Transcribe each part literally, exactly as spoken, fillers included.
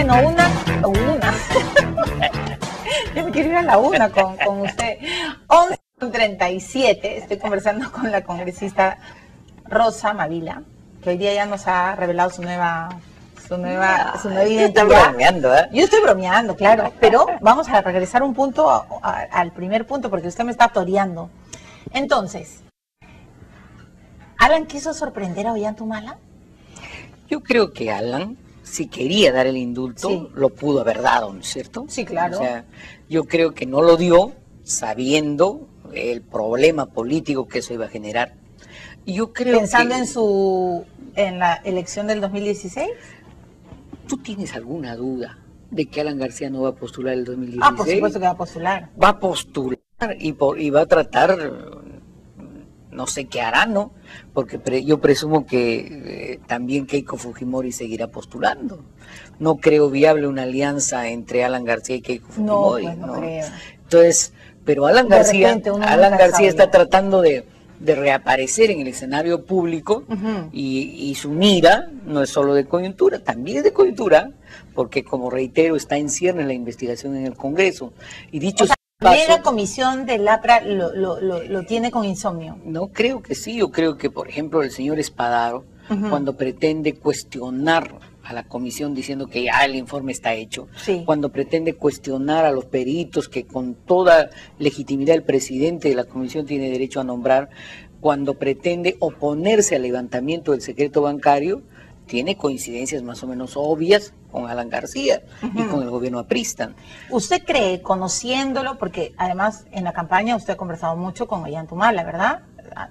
Bueno, una, una. Yo me quiero ir a la una con, con usted. once treinta y siete, estoy conversando con la congresista Rosa Mavila, que hoy día ya nos ha revelado su nueva, su nueva, no, su nueva identidad. Está bromeando, ¿eh? Yo estoy bromeando, claro, pero vamos a regresar un punto a, a, al primer punto, porque usted me está toreando. Entonces, ¿Alan quiso sorprender a Ollanthumala? Yo creo que Alan, si quería dar el indulto, sí, lo pudo haber dado, ¿no es cierto? Sí, claro. O sea, yo creo que no lo dio sabiendo el problema político que eso iba a generar. Y yo creo Pensando que, en su en la elección del dos mil dieciséis. ¿Tú tienes alguna duda de que Alan García no va a postular el dos mil dieciséis? Ah, por supuesto que va a postular. Va a postular y, por, y va a tratar, no sé qué hará, ¿no? Porque pre, yo presumo que eh, también Keiko Fujimori seguirá postulando. No creo viable una alianza entre Alan García y Keiko Fujimori. No, pues no, ¿no? creo. Entonces, pero Alan De García, repente, Alan García está ya. tratando de, de reaparecer en el escenario público, uh-huh, y, y su mira no es solo de coyuntura, también es de coyuntura, porque como reitero, está en cierne la investigación en el Congreso. Y dicho o sea, paso, la comisión del APRA lo, lo, lo, lo tiene con insomnio. No, creo que sí. Yo creo que, por ejemplo, el señor Espadaro, uh-huh, cuando pretende cuestionar a la comisión diciendo que ya el informe está hecho, sí, cuando pretende cuestionar a los peritos que con toda legitimidad el presidente de la comisión tiene derecho a nombrar, cuando pretende oponerse al levantamiento del secreto bancario, tiene coincidencias más o menos obvias con Alan García, uh-huh, y con el gobierno aprista. ¿Usted cree, conociéndolo, porque además en la campaña usted ha conversado mucho con Ollanthumala, ¿verdad?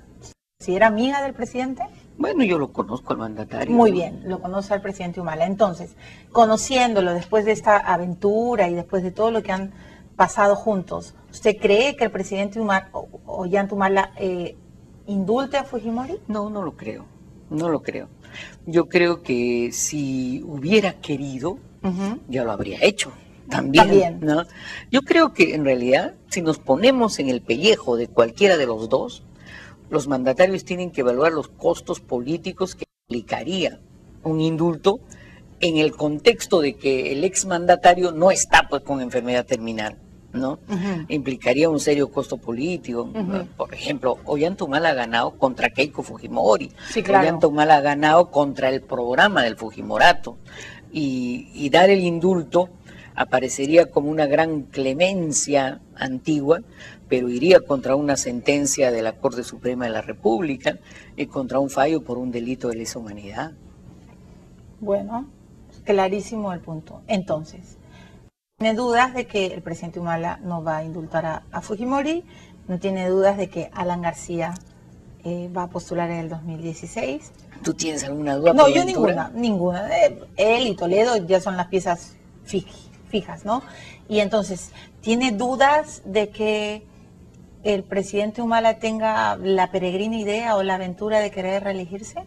¿Si era amiga del presidente? Bueno, yo lo conozco al mandatario. Muy ¿no? bien, lo conoce al presidente Humala. Entonces, conociéndolo después de esta aventura y después de todo lo que han pasado juntos, ¿usted cree que el presidente Ollanthumala eh, indulte a Fujimori? No, no lo creo, no lo creo. Yo creo que si hubiera querido, uh-huh, ya lo habría hecho. También, También. ¿no? Yo creo que en realidad, si nos ponemos en el pellejo de cualquiera de los dos, los mandatarios tienen que evaluar los costos políticos que implicaría un indulto en el contexto de que el exmandatario no está pues con enfermedad terminal, ¿no? Uh-huh. Implicaría un serio costo político. Uh-huh. Por ejemplo, Ollanthumala ha ganado contra Keiko Fujimori. Sí, claro. Ollanthumala ha ganado contra el programa del Fujimorato. Y, y dar el indulto aparecería como una gran clemencia antigua, pero iría contra una sentencia de la Corte Suprema de la República y contra un fallo por un delito de lesa humanidad. Bueno, clarísimo el punto. Entonces, ¿tiene dudas de que el presidente Humala no va a indultar a, a Fujimori? ¿No tiene dudas de que Alan García eh, va a postular en el dos mil dieciséis? ¿Tú tienes alguna duda? No, yo ninguna, ninguna. Él y Toledo ya son las piezas fijas, ¿no? Y entonces, ¿tiene dudas de que el presidente Humala tenga la peregrina idea o la aventura de querer reelegirse?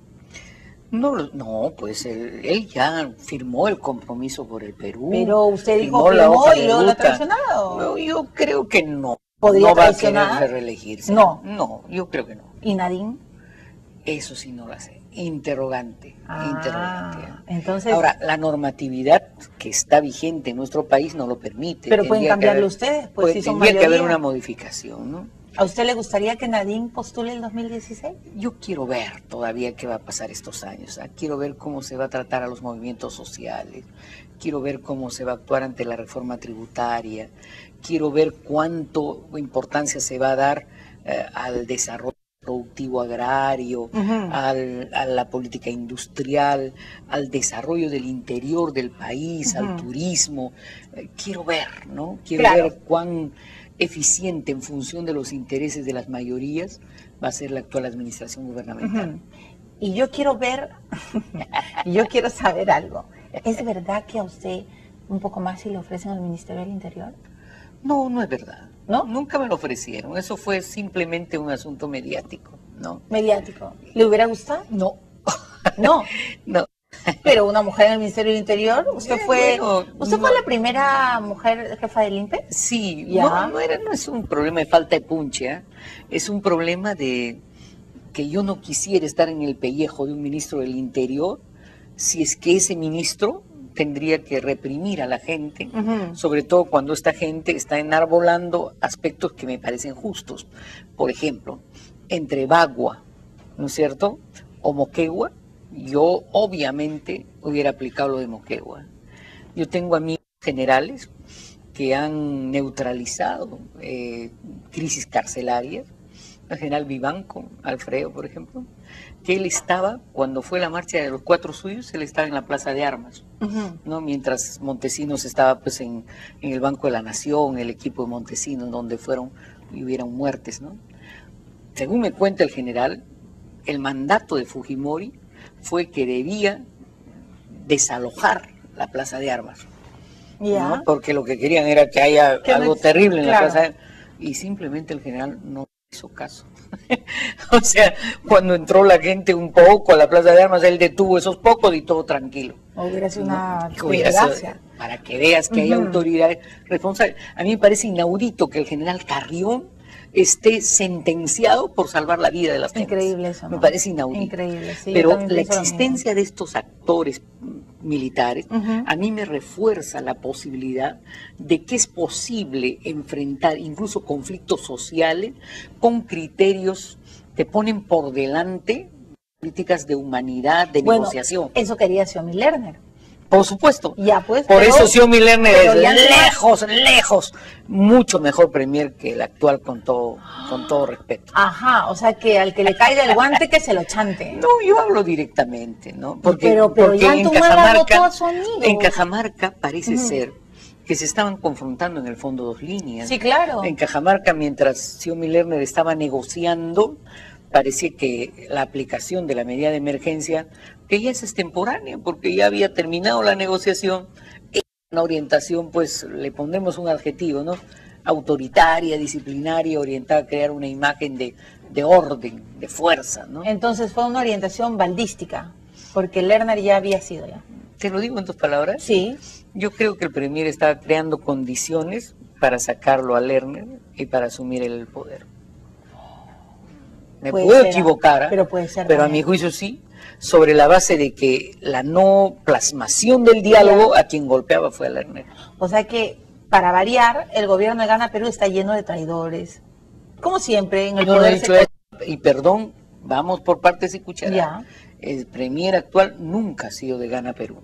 No, no, pues él, él ya firmó el compromiso por el Perú. Pero usted dijo que firmó y luego lo ha traicionado. No, yo creo que no. ¿Podría no traicionar? va a querer reelegirse. No. No, yo creo que no. ¿Y Nadine? Eso sí no lo sé. Interrogante. Ah, interrogante. Entonces, ahora, la normatividad que está vigente en nuestro país no lo permite. Pero pueden cambiarlo haber, ustedes, pues puede, si son tendría mayoría. que haber una modificación, ¿no? ¿A usted le gustaría que Nadine postule el dos mil dieciséis? Yo quiero ver todavía qué va a pasar estos años. ¿eh? Quiero ver cómo se va a tratar a los movimientos sociales. Quiero ver cómo se va a actuar ante la reforma tributaria. Quiero ver cuánto importancia se va a dar eh, al desarrollo productivo agrario, uh-huh, al, a la política industrial, al desarrollo del interior del país, uh-huh, al turismo. Eh, quiero ver, ¿no? Quiero claro. ver cuán eficiente en función de los intereses de las mayorías va a ser la actual administración gubernamental. Uh-huh. Y yo quiero ver, yo quiero saber algo. ¿Es verdad que a usted un poco más si le ofrecen al Ministerio del Interior? No, no es verdad. ¿No? Nunca me lo ofrecieron. Eso fue simplemente un asunto mediático, ¿no? ¿Mediático? ¿Le hubiera gustado? No. No. No. Pero una mujer en el Ministerio del Interior, ¿usted eh, fue bueno, usted no. fue la primera mujer jefa del I N P E? Sí, ¿Ya? no, no, era, no es un problema de falta de punche, ¿eh? Es un problema de que yo no quisiera estar en el pellejo de un ministro del Interior si es que ese ministro tendría que reprimir a la gente, Ujú. sobre todo cuando esta gente está enarbolando aspectos que me parecen justos. Por ejemplo, entre Bagua, ¿no es cierto?, o Moquegua, yo obviamente hubiera aplicado lo de Moquegua. Yo tengo amigos generales que han neutralizado eh, crisis carcelarias, el general Vivanco, Alfredo, por ejemplo, que él estaba, cuando fue la marcha de los cuatro suyos, él estaba en la Plaza de Armas, Ujú. ¿no? Mientras Montesinos estaba pues en, en el Banco de la Nación, el equipo de Montesinos, donde fueron y hubieron muertes, ¿no? Según me cuenta el general, el mandato de Fujimori fue que debía desalojar la Plaza de Armas, Ya. ¿no? Porque lo que querían era que haya Que no algo ex- terrible en claro. la Plaza de Armas. Y simplemente el general no hizo caso. O sea, cuando entró la gente un poco a la Plaza de Armas, él detuvo esos pocos y todo tranquilo. Hubiera sido una No, hubiera sido- desgracia. para que veas que hay Ujú. autoridades responsables. A mí me parece inaudito que el general Carrión esté sentenciado por salvar la vida de las gentes. Increíble eso, ¿no? Me parece inaudito. Increíble, sí, yo Pero también la pienso lo existencia de estos actores militares, Ujú. a mí me refuerza la posibilidad de que es posible enfrentar incluso conflictos sociales con criterios que ponen por delante políticas de humanidad, de Bueno, negociación. eso quería Xiomi Lerner. Por supuesto. Ya, pues, Por pero- eso Xiomi Lerner pero es ya no- lejos, lejos, mucho mejor premier que el actual, con todo, con todo respeto. Ajá, o sea que al que le caiga el guante que se lo chante. No, yo hablo directamente, ¿no? Porque, Pero- pero porque Ollanta en Humala Cajamarca, votó a su amigo. en Cajamarca parece Ujú. ser que se estaban confrontando en el fondo dos líneas. Sí, claro. En Cajamarca, mientras Xiomi Lerner estaba negociando, parecía que la aplicación de la medida de emergencia, que ya es extemporánea, porque ya había terminado la negociación, una orientación, pues le pondremos un adjetivo, ¿no? Autoritaria, disciplinaria, orientada a crear una imagen de, de orden, de fuerza, ¿no? Entonces fue una orientación baldística, porque Lerner ya había sido ya. ¿Te lo digo en tus palabras? Sí. Yo creo que el premier estaba creando condiciones para sacarlo a Lerner y para asumir el poder. Me Puede puedo ser, equivocar, ¿ah? pero puede ser pero a también. mi juicio sí, sobre la base de que la no plasmación del diálogo a quien golpeaba fue a Lerner. O sea que, para variar, el gobierno de Gana Perú está lleno de traidores. Como siempre, en el Yo no he poder dicho se... eso, y perdón, vamos por partes y cucharadas. Ya. El premier actual nunca ha sido de Gana Perú.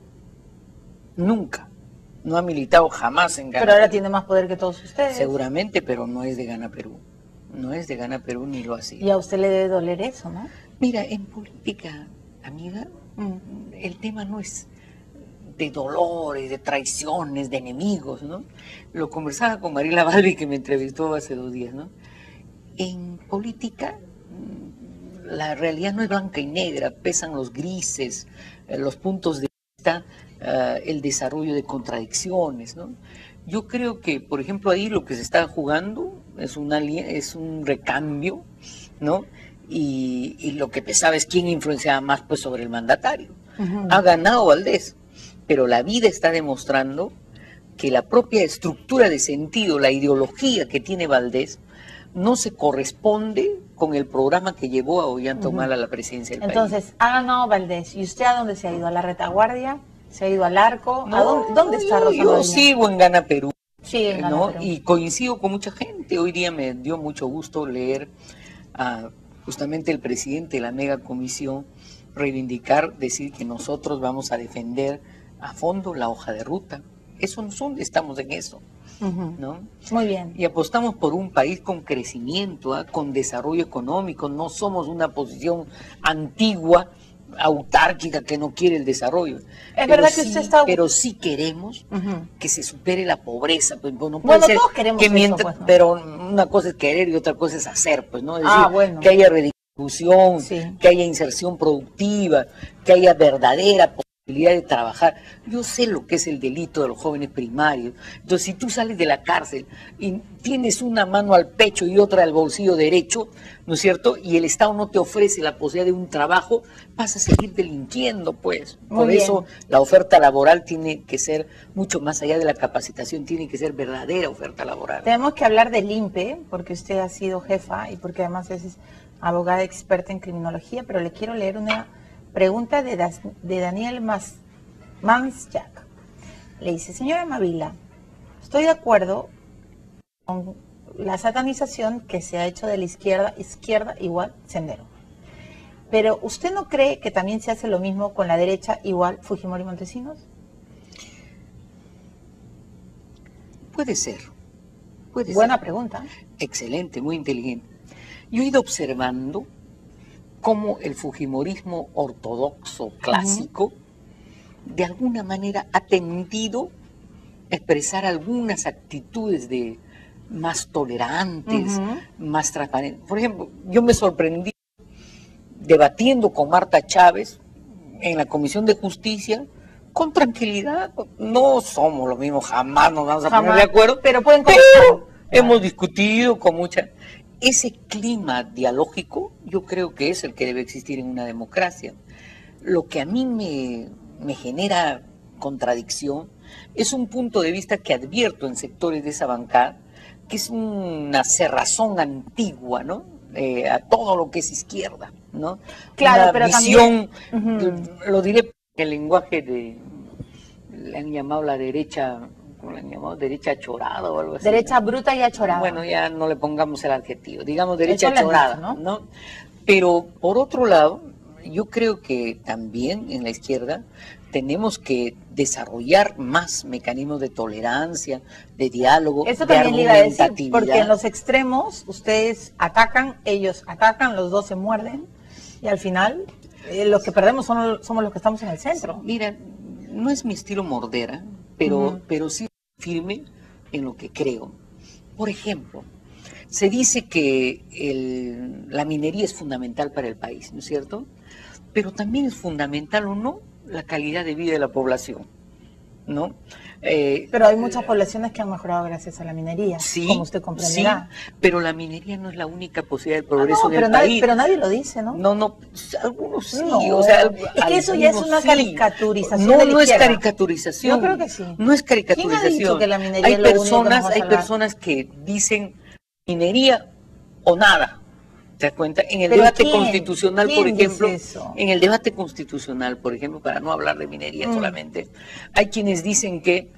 Nunca. No ha militado jamás en Gana Pero ahora Perú. tiene más poder que todos ustedes. Seguramente, pero no es de Gana Perú. No es de Gana Perú ni lo ha sido. Y a usted le debe doler eso, ¿no? Mira, en política, amiga, Mm. el tema no es de dolores, de traiciones, de enemigos, ¿no? Lo conversaba con Mariela Balbi, que me entrevistó hace dos días, ¿no? En política, mm, la realidad no es blanca y negra, pesan los grises, eh, los puntos de vista, eh, el desarrollo de contradicciones, ¿no? Yo creo que, por ejemplo, ahí lo que se está jugando es, una, li- es un recambio, ¿no? Y, y lo que pesaba es quién influenciaba más pues, sobre el mandatario. Ujú. Ha ganado Valdés, pero la vida está demostrando que la propia estructura de sentido, la ideología que tiene Valdés, no se corresponde con el programa que llevó a Ollanta Humala a la presidencia del país. Entonces, ha ganado Valdés. ¿Y usted a dónde se ha ido? ¿A la retaguardia? ¿Se ha ido al arco? ¿A No, dónde, dónde está yo- Rosa Yo María? sigo en Gana Perú. Sí, en Gana ¿no? Perú. Y coincido con mucha gente. Hoy día me dio mucho gusto leer a justamente el presidente de la mega comisión reivindicar, decir que nosotros vamos a defender a fondo la hoja de ruta. Eso no son, estamos en eso, Ujú. ¿no? Muy bien. Y apostamos por un país con crecimiento, ¿ah? Con desarrollo económico. No somos una posición antigua, autárquica, que no quiere el desarrollo. Es verdad que sí- usted está- Pero sí queremos Ujú. que se supere la pobreza. Pues, no puede Bueno, ser todos queremos que eso, mientras- pues, ¿no? Pero una cosa es querer y otra cosa es hacer, pues, ¿no? Es Ah, decir, bueno. que haya redistribución, Sí. que haya inserción productiva, que haya verdadera posibilidad de trabajar. Yo sé lo que es el delito de los jóvenes primarios. Entonces, si tú sales de la cárcel y tienes una mano al pecho y otra al bolsillo derecho, ¿no es cierto? Y el Estado no te ofrece la posibilidad de un trabajo, vas a seguir delinquiendo, pues. Muy Por bien. eso la oferta laboral tiene que ser mucho más allá de la capacitación, tiene que ser verdadera oferta laboral. Tenemos que hablar del I N P E, porque usted ha sido jefa y porque además es abogada experta en criminología, pero le quiero leer una pregunta de, Das- de Daniel Mas, Manschak. le dice, señora Mavila, estoy de acuerdo con la satanización que se ha hecho de la izquierda, izquierda igual Sendero. Pero ¿usted no cree que también se hace lo mismo con la derecha igual Fujimori y Montesinos? Puede ser. Puede Buena ser. pregunta. Excelente, muy inteligente. Yo he ido observando cómo el fujimorismo ortodoxo clásico uh-huh. de alguna manera ha tendido a expresar algunas actitudes de más tolerantes, uh-huh. más transparentes. Por ejemplo, yo me sorprendí debatiendo con Marta Chávez en la Comisión de Justicia con tranquilidad. No somos lo mismo, jamás nos vamos a jamás, poner de acuerdo, pero pueden pero hemos discutido con mucha... Ese clima dialógico yo creo que es el que debe existir en una democracia. Lo que a mí me, me genera contradicción es un punto de vista que advierto en sectores de esa bancada, que es una cerrazón antigua, ¿no? Eh, a todo lo que es izquierda, ¿no? Claro, una pero visión, también... uh-huh. lo diré en el lenguaje de, le han llamado la derecha... ¿cómo le han llamado? Derecha chorada o algo así. Derecha ¿no? bruta y achorada. Bueno, ya no le pongamos el adjetivo, digamos derecha Eso chorada, dicho, ¿no? ¿no? Pero por otro lado, yo creo que también en la izquierda tenemos que desarrollar más mecanismos de tolerancia, de diálogo, Eso de también le iba a decir, argumentatividad. porque en los extremos ustedes atacan, ellos atacan, los dos se muerden y al final eh, los que perdemos son, somos los que estamos en el centro. Mira, no es mi estilo mordera, pero, uh-huh. pero sí firme en lo que creo. Por ejemplo, se dice que el, la minería es fundamental para el país, ¿no es cierto? Pero también es fundamental o no la calidad de vida de la población, ¿no? Eh, pero hay muchas poblaciones que han mejorado gracias a la minería, sí, como usted comprenderá. Sí, pero la minería no es la única posibilidad de progreso ah, no, del pero país. Nadie, pero nadie lo dice, ¿no? No, no, algunos sí. No, o sea, es que eso ya es una sí. caricaturización. No, de la no es izquierda. caricaturización. Yo creo que sí. No es caricaturización. ¿Quién ha dicho que la minería hay es lo personas, único que nos va a hay salvar? personas que dicen minería o nada. ¿Te das cuenta? En el ¿Pero debate quién? constitucional, ¿Quién por ejemplo, dice eso? en el debate constitucional, por ejemplo, para no hablar de minería mm. solamente, hay quienes dicen que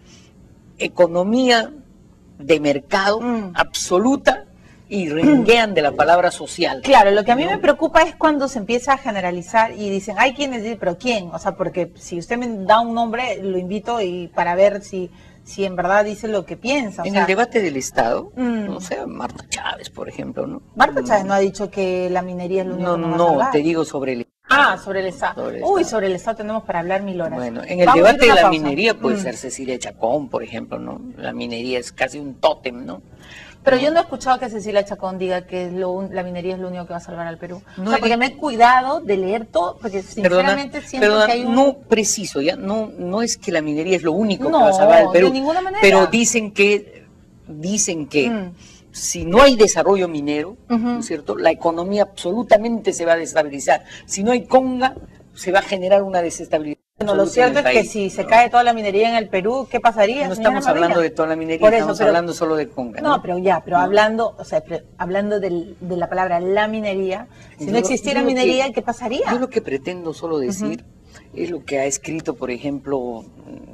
economía de mercado mm. absoluta y renguean de la palabra social. Claro, lo que a mí ¿no? me preocupa es cuando se empieza a generalizar y dicen, hay quienes dicen, pero ¿quién? O sea, porque si usted me da un nombre, lo invito y para ver si, si en verdad dice lo que piensa. O en sea, el debate del Estado, mm. no sé, Marta Chávez, por ejemplo, ¿no? Marta Chávez no ha dicho que la minería es lo único no, que nos va a No, salvar. te digo sobre el Ah, sobre el Estado. Sobre el Uy, Estado. sobre el Estado tenemos para hablar mil horas. Bueno, en el Vamos debate de la pausa. minería puede mm. ser Cecilia Chacón, por ejemplo, ¿no? La minería es casi un tótem, ¿no? Pero yo no he escuchado que Cecilia Chacón diga que es lo, la minería es lo único que va a salvar al Perú. No, o sea, porque me he cuidado de leer todo, porque sinceramente perdona, siento perdona, que hay un... no preciso, ya no, no es que la minería es lo único no, que va a salvar al Perú. De ninguna manera. Pero dicen que, dicen que mm. si no hay desarrollo minero, uh-huh. ¿no es cierto? La economía absolutamente se va a desestabilizar. Si no hay conga, se va a generar una desestabilización. Bueno, lo cierto es que si se cae toda la minería en el Perú, ¿qué pasaría? No estamos hablando de toda la minería, Por eso, estamos pero, hablando solo de conga. No, no pero ya, pero no. hablando, o sea, pero, hablando del, de la palabra la minería, si yo, no existiera minería, que, ¿qué pasaría? Yo lo que pretendo solo decir uh-huh. es lo que ha escrito, por ejemplo,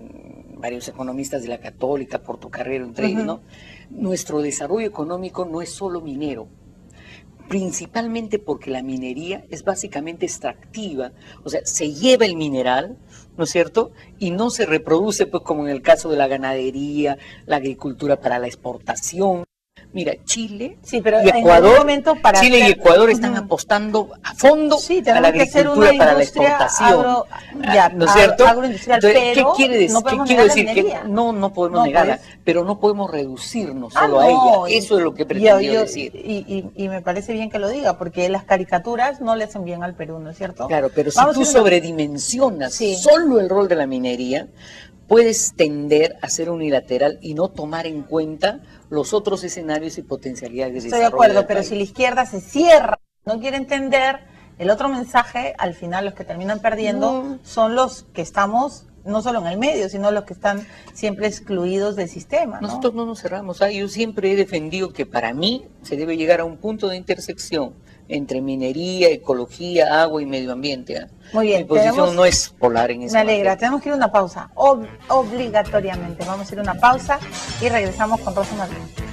varios economistas de la Católica, Portocarrero, entre uh-huh. ellos, ¿no? Nuestro desarrollo económico no es solo minero, principalmente porque la minería es básicamente extractiva, o sea, se lleva el mineral, ¿no es cierto? Y no se reproduce, pues, como en el caso de la ganadería, la agricultura para la exportación. Mira, Chile sí, pero y Ecuador, para Chile hacer... y Ecuador están uh-huh. apostando a fondo sí, a la agricultura para la exportación, agro, ya, ¿no es cierto? Agroindustrial, Entonces, pero ¿qué quiere decir? No ¿Qué quiero decir? Que no, no podemos no, negarla, pues. pero no podemos reducirnos ah, solo no, a ella. Eso es lo que pretendió yo, yo, decir. Y, y, y me parece bien que lo diga, porque las caricaturas no le hacen bien al Perú, ¿no es cierto? Claro, pero si Vamos tú sobredimensionas sí. solo el rol de la minería, puedes tender a ser unilateral y no tomar en cuenta los otros escenarios y potencialidades de desarrollo. Estoy de acuerdo, pero país. Si la izquierda se cierra, no quiere entender el otro mensaje, al final los que terminan perdiendo no. son los que estamos no solo en el medio, sino los que están siempre excluidos del sistema, ¿no? Nosotros no nos cerramos. ¿eh? Yo siempre he defendido que para mí se debe llegar a un punto de intersección entre minería, ecología, agua y medio ambiente. ¿eh? Muy bien. Mi posición tenemos, no es polar en ese Me alegra, momento. tenemos que ir a una pausa, ob- obligatoriamente. Vamos a ir a una pausa y regresamos con Rosa María.